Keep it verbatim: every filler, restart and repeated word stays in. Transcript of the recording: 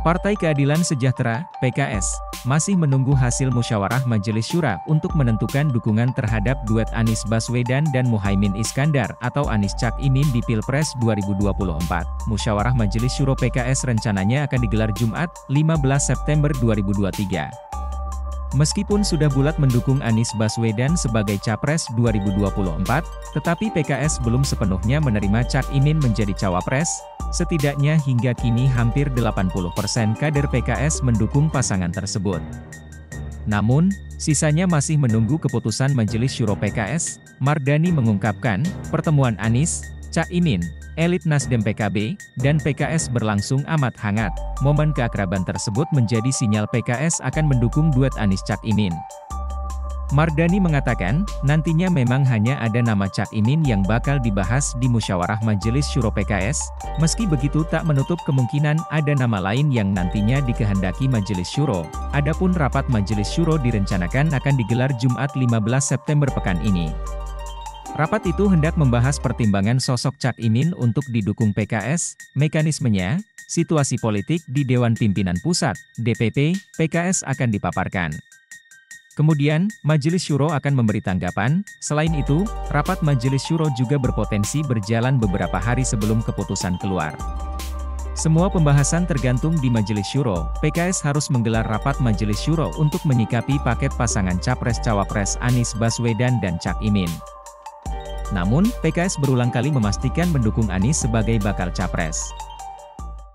Partai Keadilan Sejahtera, P K S, masih menunggu hasil musyawarah Majelis Syura untuk menentukan dukungan terhadap duet Anies Baswedan dan Muhaimin Iskandar atau Anies Cak Imin di Pilpres dua ribu dua puluh empat. Musyawarah Majelis Syuro P K S rencananya akan digelar Jumat, lima belas September dua ribu dua puluh tiga. Meskipun sudah bulat mendukung Anies Baswedan sebagai Capres dua ribu dua puluh empat, tetapi P K S belum sepenuhnya menerima Cak Imin menjadi Cawapres. Setidaknya hingga kini hampir delapan puluh persen kader P K S mendukung pasangan tersebut. Namun, sisanya masih menunggu keputusan Majelis Syuro P K S. Mardani mengungkapkan, pertemuan Anies, Cak Imin, elit Nasdem P K B, dan P K S berlangsung amat hangat. Momen keakraban tersebut menjadi sinyal P K S akan mendukung duet Anies Cak Imin. Mardani mengatakan, nantinya memang hanya ada nama Cak Imin yang bakal dibahas di musyawarah Majelis Syuro P K S, meski begitu tak menutup kemungkinan ada nama lain yang nantinya dikehendaki Majelis Syuro. Adapun rapat Majelis Syuro direncanakan akan digelar Jumat lima belas September pekan ini. Rapat itu hendak membahas pertimbangan sosok Cak Imin untuk didukung P K S, mekanismenya, situasi politik di Dewan Pimpinan Pusat, D P P, P K S akan dipaparkan. Kemudian, Majelis Syuro akan memberi tanggapan. Selain itu, rapat Majelis Syuro juga berpotensi berjalan beberapa hari sebelum keputusan keluar. Semua pembahasan tergantung di Majelis Syuro. P K S harus menggelar rapat Majelis Syuro untuk menyikapi paket pasangan Capres-Cawapres Anies Baswedan dan Cak Imin. Namun, P K S berulang kali memastikan mendukung Anies sebagai bakal Capres.